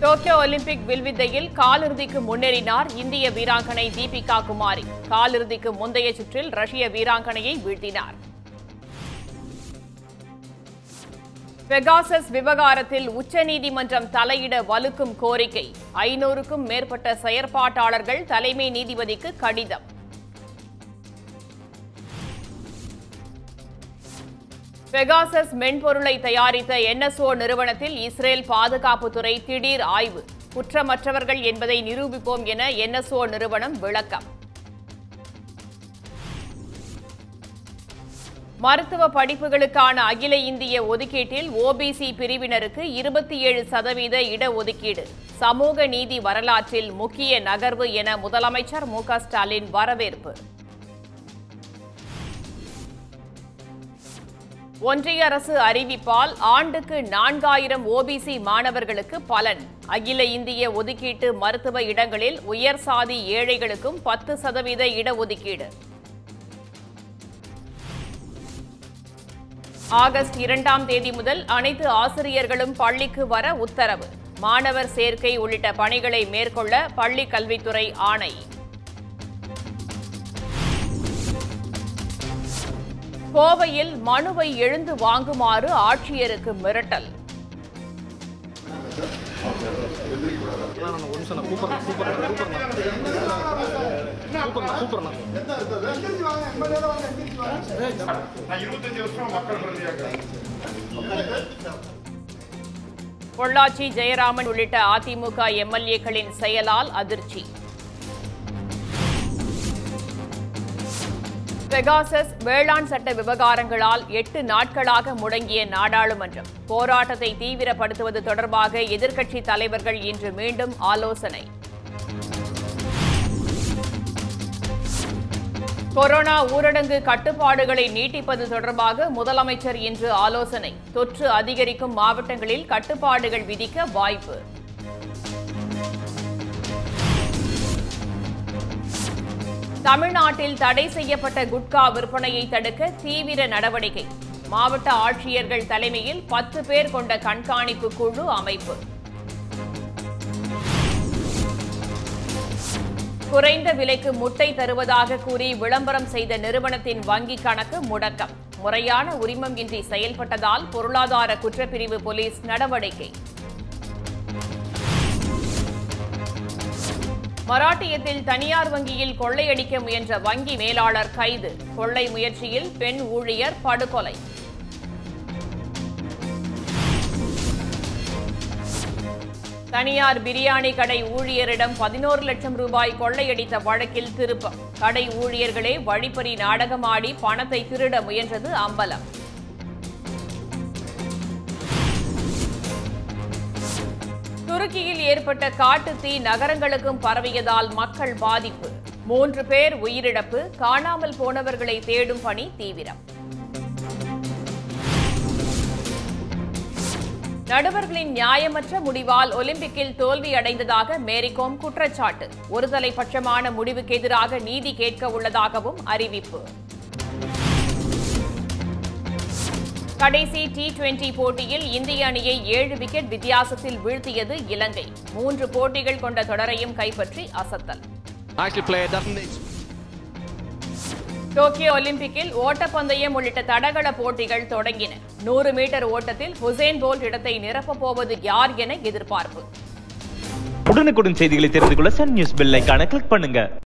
Tokyo Olympic வில்வித்தையில் காலிறுதிக்கு முன்னேறினார் இந்திய வீராங்கனை தீபிகா குமாரி. காலிறுதிக்கு முந்தைய சுற்றில் ரஷ்ய வீராங்கனையை வீழ்த்தினார். பெகாசஸ் விவகாரத்தில் உச்சநீதிமன்றம் தலையிட வலுக்கும் கோரிக்கை. 500க்கும் மேற்பட்ட செயற்பாட்டாளர்கள் தலைமை நீதிபதிக்கு கடிதம். பெகாசஸ் மென்பொருளை தயாரித்த NSO நிறுவனத்தில் இஸ்ரேல் பாதுகாப்புத்துறை திடீர் ஆய்வு. குற்றமற்றவர்கள் என்பதை நிரூபிப்போம் என NSO நிறுவனம் விளக்கம். மருத்துவ படிப்புகளுக்கான அகில இந்திய ஒதுக்கீட்டில் OBC பிரிவினருக்கு 27% இடஒதுக்கீடு. சமூக நீதி வரலாற்றில் முக்கிய நகர்வு என முதலமைச்சர் மு க ஸ்டாலின் வரவேற்பு. ஒன்றிய அரசு அறிவிப்பால் ஆண்டுக்கு 4000 OBC மாணவர்களுக்கு பலன். அகில இந்திய ஒதுக்கீட்டு மருத்துவ இடங்களில் உயர் சாதி ஏழைகளுக்கும் 10% இடஒதுக்கீடு. ஆகஸ்ட் 2ஆம் தேதி முதல் அனைத்து ஆசிரியர்களும் பள்ளிக்கு வர உத்தரவு. மாணவர் சேர்க்கை உள்ளிட்ட பணிகளை மேற்கொள்ள பள்ளிக் கல்வித்துறை ஆணை. கோவையில் மனுவை எழுந்து வாங்குமாறு ஆட்சியருக்கு மிரட்டல். பொள்ளாச்சி ஜெயராமன் உள்ளிட்ட அதிமுக MLA-க்களின் செயலால் அதிர்ச்சி. பெகாசஸ் வேளாண் சட்ட விவகாரங்களால் 8 நாட்களாக முடங்கிய நாடாளுமன்றம். போராட்டத்தை தீவிரப்படுத்துவது தொடர்பாக எதிர்க்கட்சித் தலைவர்கள் இன்று மீண்டும் ஆலோசனை. கொரோனா ஊரடங்கு கட்டுப்பாடுகளை நீட்டிப்பது தொடர்பாக முதலமைச்சர் இன்று ஆலோசனை. தொற்று அதிகரிக்கும் மாவட்டங்களில் கட்டுப்பாடுகள் விதிக்க வாய்ப்பு. தமிழ்நாட்டில் தடை செய்யப்பட்ட குட்கா விற்பனையை தடுக்க தீவிர நடவடிக்கை. மாவட்ட ஆட்சியர்கள் தலைமையில் 10 பேர் கொண்ட கண்காணிப்பு குழு அமைப்பு. குறைந்த விலைக்கு முட்டை தருவதாக கூறி விளம்பரம் செய்த நிறுவனத்தின் வங்கிக் கணக்கு முடக்கம். முறையான உரிமம் இன்றி செயல்பட்டதால் பொருளாதார குற்றப்பிரிவு போலீஸ் நடவடிக்கை. மராட்டியத்தில் தனியார் வங்கியில் கொள்ளையடிக்க முயன்ற வங்கி மேலாளர் கைது. கொள்ளை முயற்சியில் பெண் ஊழியர் படுகொலை. தனியார் பிரியாணி கடை ஊழியரிடம் 11 லட்சம் ரூபாய் கொள்ளையடித்த வழக்கில் திருப்பம். கடை ஊழியர்களே வழிப்பறி நாடகமாடி பணத்தை திருட முயன்றது அம்பலம். துருக்கியில் ஏற்பட்ட காட்டுத்தீ நகரங்களுக்கும் பரவியதால் மக்கள் பாதிப்பு. 3 பேர் உயிரிழப்பு. காணாமல் போனவர்களை தேடும் பணி தீவிரம். நடுவர்களின் நியாயமற்ற முடிவால் ஒலிம்பிக்கில் தோல்வியடைந்ததாக மேரிகோம் குற்றச்சாட்டு. ஒருதலை பட்சமான முடிவுக்கு எதிராக நீதி கேட்க உள்ளதாகவும் அறிவிப்பு. கடைசி T20 போட்டியில் இந்திய அணியை 7 விக்கெட் வித்தியாசத்தில் வீழ்த்தியது இலங்கை. 3 போட்டிகள் கொண்ட தொடரையும் கைப்பற்றி அசத்தல். டோக்கியோ ஒலிம்பிக்கில் ஓட்டப்பந்தயம் உள்ளிட்ட தடகள போட்டிகள் தொடங்கின. 100 மீட்டர் ஓட்டத்தில் ஹுசேன் போல்ட் இடத்தை நிரப்பப் போவது யார் என எதிர்பார்ப்பு. உடனுக்குடன் செய்திகளை தெரிந்து கொள்ள சன் நியூஸ் பெல் ஐகானை கிளிக் பண்ணுங்க.